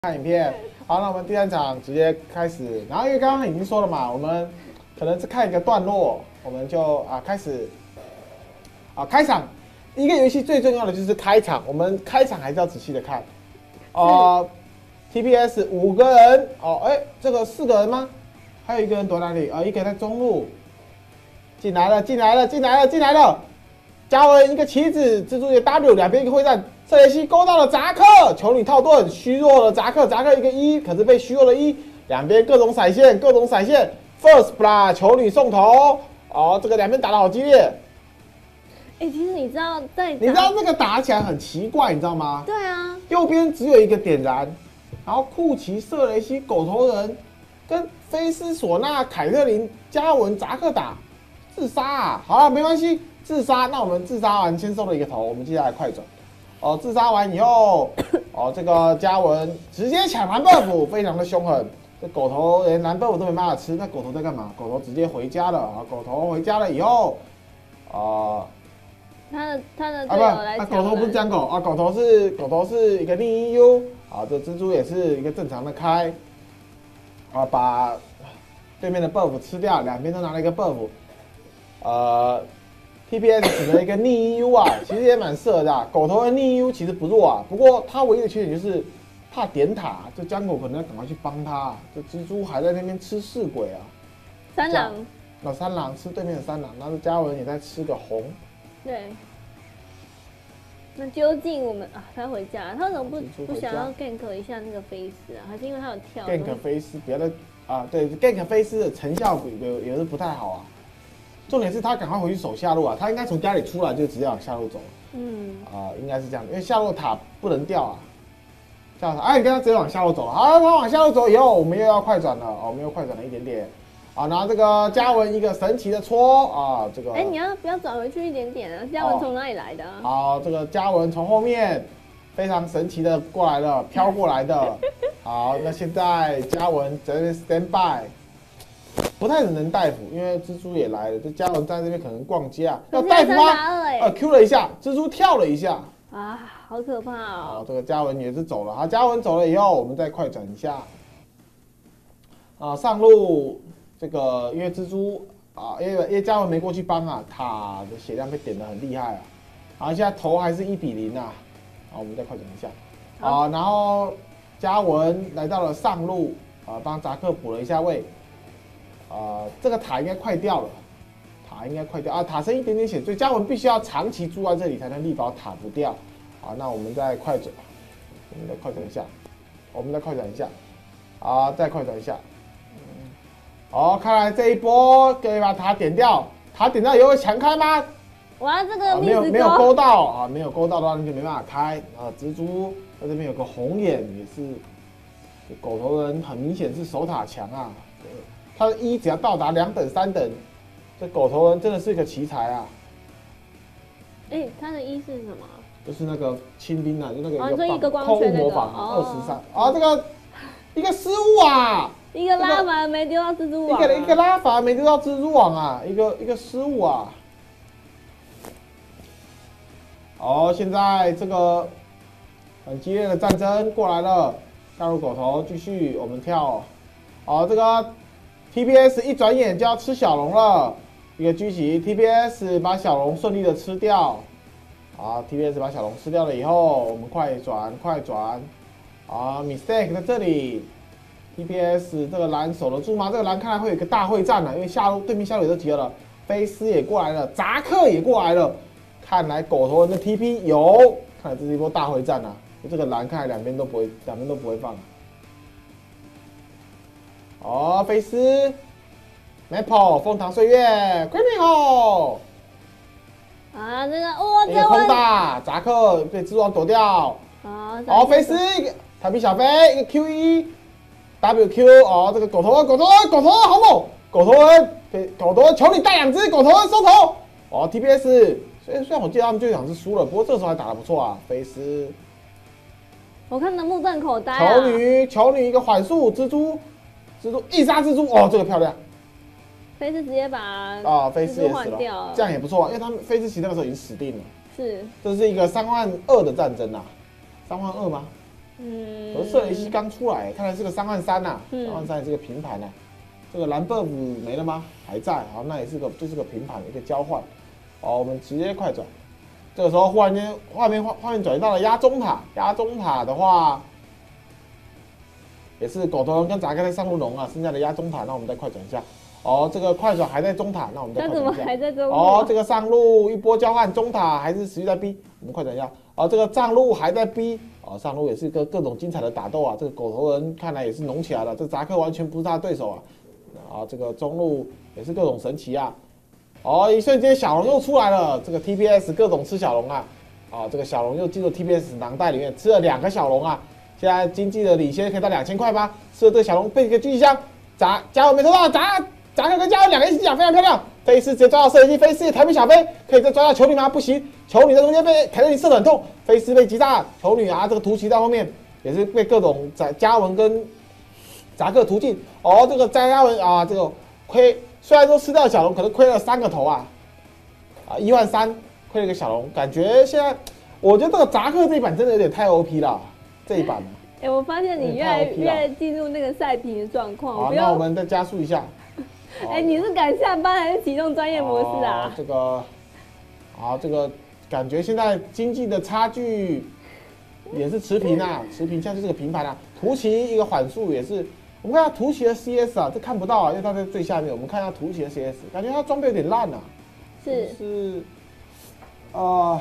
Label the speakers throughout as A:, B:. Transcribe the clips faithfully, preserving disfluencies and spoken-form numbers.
A: 看影片。好，那我们第三场直接开始。然后因为刚刚已经说了嘛，我们可能是看一个段落，我们就啊开始啊开场。一个游戏最重要的就是开场，我们开场还是要仔细的看。哦、呃、，T P S 五个人哦，哎，这个四个人吗？还有一个人躲哪里啊？一个人在中路，进来了，进来了，进来了，进来了。嘉文一个棋子，蜘蛛一个 W， 两边一个会战。瑟雷西勾到了扎克，求你套盾，虚弱了扎克，扎克一个一，可是被虚弱了一，两边各种闪现，各种闪现 ，first blood， 求你送头，哦，这个两边打得好激烈。
B: 哎、欸，其实你知道在，
A: 你知道这个打起来很奇怪，你知道吗？
B: 对啊，
A: 右边只有一个点燃，然后库奇、瑟雷西、狗头人跟菲斯、索纳、凯特琳、嘉文、扎克打自杀啊！好了，没关系，自杀。那我们自杀完先收了一个头，我们接下来快转。哦，自杀完以后，哦，这个嘉文直接抢蓝 buff， 非常的凶狠。这狗头连蓝 buff 都没办法吃，那狗头在干嘛？狗头直接回家了啊！狗头回家了以后，啊、呃，
B: 他的他的队友来抢、
A: 啊不，啊狗头不是江狗啊，狗头是狗头是一个另一 U 啊，这蜘蛛也是一个正常的开，啊，把对面的 buff 吃掉，两边都拿了一个 buff， 呃。T P S 只能一个逆 U 啊，其实也蛮适合的、啊。狗头的逆 U 其实不弱啊，不过它唯一的缺点就是怕点塔，这江狗可能要赶快去帮他。这蜘蛛还在那边吃四鬼啊，
B: 三狼，
A: 那三狼吃对面的三狼，然后嘉文也在吃个红。
B: 对。那究竟我们啊，他回家，他为什么不不想要 gank 一下那个菲斯啊？还是因为他有跳
A: gank 菲斯，别的啊，对 gank 菲斯的成效有有的不太好啊。重点是他赶快回去守下路啊！他应该从家里出来就直接往下路走了。嗯，啊、呃，应该是这样，因为下路塔不能掉啊。下路塔，哎，你跟他直接往下路走了。好，他往下路走以后，我们又要快转了。哦，我们又快转了一点点。啊，然后这个嘉文一个神奇的戳啊，这个。
B: 哎、欸，你要不要转回去一点点啊？嘉文从哪里来的、啊？
A: 好、哦，这个嘉文从后面非常神奇的过来了，飘过来的。好，那现在嘉文在这边 stand by。不太能大夫，因为蜘蛛也来了。这嘉文在这边可能逛街啊，要大夫吗？呃 ，Q 了一下，蜘蛛跳了一下，
B: 啊，好可怕哦！
A: 好，这个嘉文也是走了。好，嘉文走了以后，我们再快转一下。啊，上路这个因为蜘蛛啊，因为因为嘉文没过去帮啊，塔的血量被点得很厉害啊。好，现在头还是一比零啊。好，我们再快转一下。啊，然后嘉文来到了上路啊，帮扎克补了一下位。呃，这个塔应该快掉了，塔应该快掉啊！塔剩一点点血，所以嘉文必须要长期住在这里才能力保塔不掉。好，那我们再快转，我们再快转一下，我们再快转一下，啊，再快转一下。嗯，哦，看来这一波可以把塔点掉，塔点掉以后会强开吗？
B: 哇，这个、
A: 啊、没有没有勾到啊，没有勾到的话那就没办法开啊。蜘蛛在这边有个红眼，也是狗头人，很明显是守塔强啊。他的一只要到达两等、三等，这狗头人真的是一个奇才啊！
B: 哎、欸，他的一是什么？
A: 就是那个清兵啊，就那个
B: 一个一个光
A: 扣物
B: 圈那个
A: 模仿二十三啊，这个一个失误啊，
B: 一个拉法没丢到蜘蛛网、啊，
A: 一个一个拉法没丢到蜘蛛网啊，一个一个失误啊。好，现在这个很激烈的战争过来了，加入狗头，继续我们跳。好，这个。T P S 一转眼就要吃小龙了，一个狙击 T P S 把小龙顺利的吃掉，好 T P S 把小龙吃掉了以后，我们快转快转，啊 mistake 在这里 ，T P S 这个蓝守得住吗？这个蓝看来会有一个大会战了，因为下路对面下路也都集合了，菲斯也过来了，扎克也过来了，看来狗头人的 T P 有，看来这是一波大会战啊，这个蓝看来两边都不会两边都不会放。哦，菲斯 ，Maple 凤堂岁月 ，Criminal，
B: 啊，这个哇，
A: 一个空大，扎克被蜘蛛网躲掉，
B: 啊，
A: 哦，菲斯一个台币小飞，一个 Q 一 ，W Q， 哦，这个狗头人，狗头人，狗头人好猛，狗头人，对，狗头人，求你带两只，狗头人收头，哦 ，T P S， 虽然虽然我记得他们这场是输了，不过这时候还打得不错啊，菲斯，
B: 我看的目瞪口呆
A: 啊，球女，球女一个缓速，蜘蛛。蜘蛛一杀蜘蛛哦，这个漂亮。
B: 菲斯直接把
A: 啊，菲斯也死了，这样也不错，因为他们菲斯其实那个时候已经死定了。
B: 是，
A: 这是一个三万二的战争啊，三万二吗？
B: 嗯，
A: 可是瑟雷西刚出来，看来是个三万三呐，
B: 嗯
A: 三万三也是个平盘呐。这个蓝 buff 没了吗？还在，好，那也是个就是个平盘的一个交换。好，我们直接快转。这个时候忽然间画面画画面转移到了压中塔，压中塔的话，也是狗头龙跟杂克在上路龙啊，剩下的压中塔，那我们再快转一下。哦，这个快转还在中塔，那我们再
B: 他怎么
A: 快转一下。
B: 还在中路？
A: 哦，这个上路一波交换，中塔还是持续在逼，我们快转一下。哦，这个上路还在逼，哦，上路也是个各种精彩的打斗啊。这个狗头人看来也是浓起来了，这扎克完全不是他的对手啊。啊，这个中路也是各种神奇啊。哦，一瞬间小龙又出来了，这个 T P S 各种吃小龙啊。啊，这个小龙又进入 T P S 囊袋里面，吃了两个小龙啊。现在经济的领先可以到两千块吧？吃了这个小龙被一个狙击箱砸，加文没抽到，砸砸克跟加文两个一起讲，非常漂亮。菲斯直接抓到射击，菲斯也抬不小飞，可以再抓到球女吗？不行，球女在中间被凯特琳射得很痛，菲斯被击杀，球女啊这个突袭在后面也是被各种加加文跟扎克突进。哦，这个加加文啊，这个亏，虽然说吃掉小龙，可是亏了三个头啊，啊一万三亏了一个小龙，感觉现在我觉得这个扎克这一版真的有点太 O P 了，这一版。
B: 哎、欸，我发现你越来越进入那个赛评的状况。
A: 好，那我们再加速一下。
B: 哎、欸，你是赶下班还是启动专业模式啊？
A: 哦、这个，好，这个感觉现在经济的差距也是持平啊，持平，现在就是个平盘啊。图奇一个缓速也是，我们看下图奇的 C S 啊，这看不到啊，因为它在最下面。我们看一下图奇的 C S， 感觉它装备有点烂啊。
B: 是
A: 是，呃。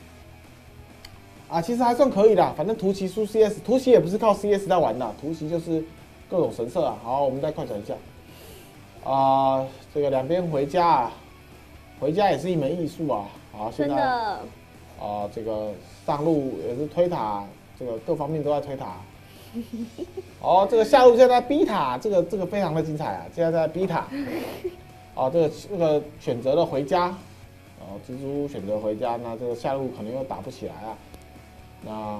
A: 啊，其实还算可以的，反正图奇输 C S， 图奇也不是靠 C S 在玩的，图奇就是各种神色啊。好，我们再快转一下。啊、呃，这个两边回家，回家也是一门艺术啊。好，现在啊、呃，这个上路也是推塔，这个各方面都在推塔。哦，这个下路现在在逼塔，这个这个非常的精彩啊！现在在逼塔。哦，这个这个选择了回家，哦，蜘蛛选择回家，那这个下路可能又打不起来啊。那，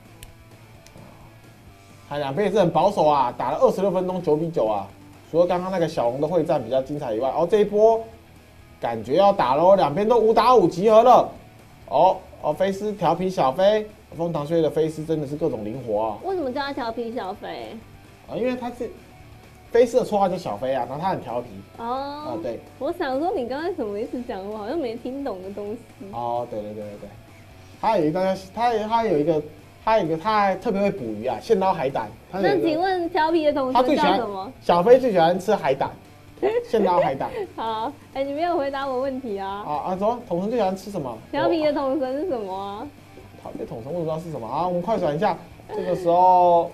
A: 他两边也是很保守啊，打了二十六分钟，九比九啊。除了刚刚那个小龙的会战比较精彩以外，哦，这一波感觉要打喽，两边都五打五集合了。哦哦，菲斯调皮小飞，风堂穴的菲斯真的是各种灵活啊。
B: 为什么叫他调皮小飞？
A: 啊，因为他是菲斯的绰号叫小飞啊，然后他很调皮。
B: 哦。
A: 啊，对。
B: 我想说你刚才什么意思讲？我好像没听懂的东西。
A: 哦，对对对对对。他有一个，他他有一个，他有一个，他还特别会捕鱼啊，现捞海胆。
B: 那请问调皮的同学叫什么？
A: 小飞最喜欢吃海胆，现捞海胆。
B: 好，哎、欸，你没有回答我问题啊。
A: 啊啊，什么？统神最喜欢吃什么？
B: 调皮的统神是什么啊？
A: 调皮的统神我不知道是什么啊。我们快转一下，这个时候，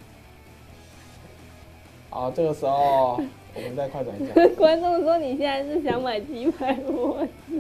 A: 啊，这个时候我们再快转一下。
B: 观众说你现在是想买鸡排模式。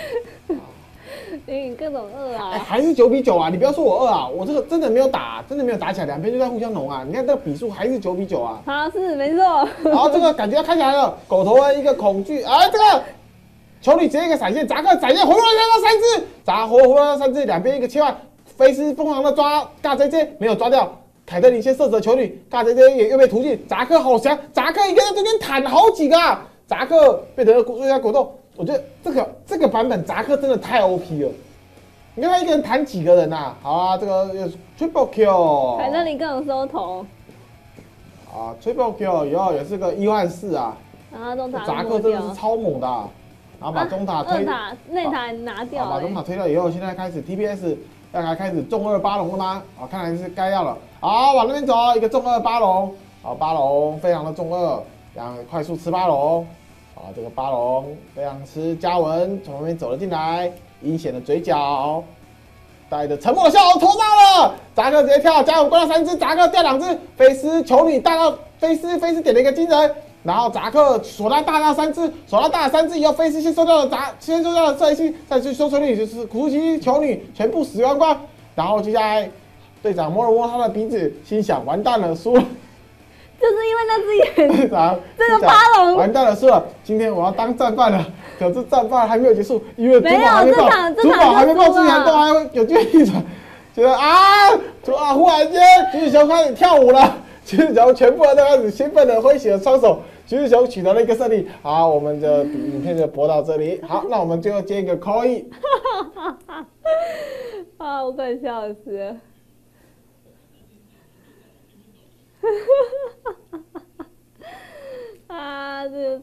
B: 你各种饿啊、
A: 欸！还是九比九啊！你不要说我饿啊，我这个真的没有打，真的没有打起来，两边就在互相弄啊！你看这个比数还是九比九啊！
B: 好，是没错。
A: 然后这个感觉要开起来了，狗头的一个恐惧，哎，这个球里直接一个闪现，扎克闪现，活络到三只，砸活活络到三只，两边一个切换，菲斯疯狂的抓尬 J J， 没有抓掉，凯特琳先射死球女，尬 J J 也又被突进，扎克好强，扎克一个在中间坦好几个啊，扎克变成了最佳果冻。我觉得这个这个版本扎克真的太 O P 了，你看他一个人弹几个人呐、啊？好啊，这个 triple kill，
B: 凯特琳各种收头，
A: 啊 triple kill 以后也是个一万四啊，
B: 然后中塔
A: 扎克真的是超猛的、啊，然后把中塔推，
B: 二塔内塔拿掉、欸，
A: 把中塔推掉以后，现在开始 T P S 要来开始中二八龙了吗？啊，看来是该要了，好往那边走，一个中二八龙，好八龙非常的中二，然后快速吃八龙。啊，这个巴龙非常吃嘉文从旁边走了进来，阴险的嘴角，带着沉默的笑容抽到了，扎克直接跳，嘉文关了三只，扎克掉两只，菲斯球女带到菲斯，菲斯点了一个金人，然后扎克索拉大到三只，索拉大了三只以后，菲斯先收掉了扎，先收掉了射星，再去收锤女就是苦奇球女全部死光光，然后接下来队长摸了摸他的鼻子，心想完蛋了，输了。
B: 就是因为那只眼，这个巴龙
A: 完蛋了，输了。今天我要当战犯了，可是战犯还没有结束，因为主
B: 没
A: 堡还没爆，主堡还没爆之前都还会有机会逆转。觉得啊，主啊，忽然间橘子熊开始跳舞了，橘子熊全部人都开始兴奋的挥起了双手，橘子熊取得了一个胜利。好，我们的影片就播到这里。好，那我们最后接一个 call。
B: 啊，我快笑死了。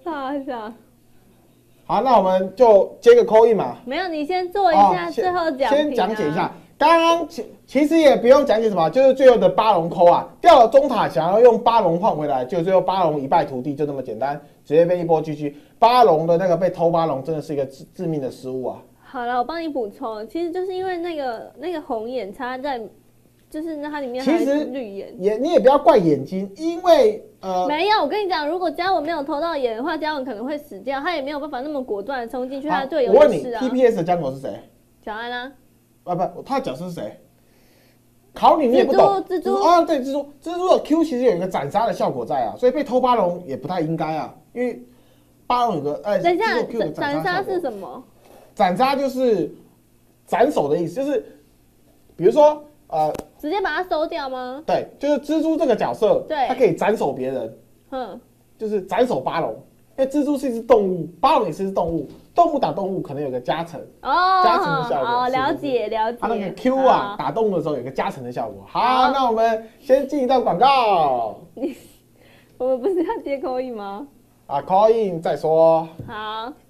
B: 大笑。
A: 好，那我们就接个扣印嘛。
B: 没有，你先做一下最后讲、啊
A: 哦。先讲解一下，刚刚其其实也不用讲解什么，就是最后的巴龙扣啊，掉了中塔，想要用巴龙换回来，就最后巴龙一败涂地，就这么简单，直接被一波 G G。巴龙的那个被偷巴龙，真的是一个致致命的失误啊。
B: 好了，我帮你补充，其实就是因为那个那个红眼插在。就是那它里面还是绿眼，
A: 也你也不要怪眼睛，因为呃
B: 没有，我跟你讲，如果嘉文没有偷到眼的话，嘉文可能会死掉，他也没有办法那么果断的冲进去，他的队友
A: 也是啊。我问你 ，T P S 的江口是谁？
B: 小安啊？
A: 啊不，他的角色是谁？考你你也不懂。
B: 蜘蛛
A: 啊，对，蜘蛛，蜘蛛的 Q 其实有一个斩杀的效果在啊，所以被偷巴龙也不太应该啊，因为巴龙有个哎，
B: 等一下，
A: 斩
B: 斩杀是什么？
A: 斩杀就是斩首的意思，就是比如说。呃，
B: 直接把它收掉吗？
A: 对，就是蜘蛛这个角色，
B: 对，
A: 它可以斩首别人，嗯，就是斩首巴龙，因为蜘蛛是一只动物，巴龙也是一只动物，动物打动物可能有个加成，
B: 哦，
A: 加成的效果，
B: 哦，了解了解。
A: 它那个 Q 啊，打动物的时候有个加成的效果。好，那我们先进一段广告。
B: 我们不是要接口音吗？
A: 啊 ，call in 再说。
B: 好。